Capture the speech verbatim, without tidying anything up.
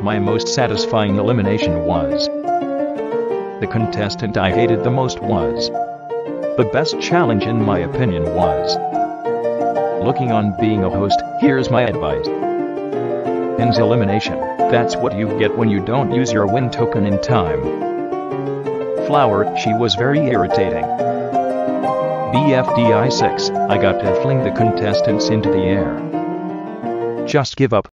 My most satisfying elimination was. The contestant I hated the most was. The best challenge in my opinion was. Looking on being a host, here's my advice. Ends elimination, that's what you get when you don't use your win token in time. Flower, she was very irritating. B F D I six, I got to fling the contestants into the air. Just give up.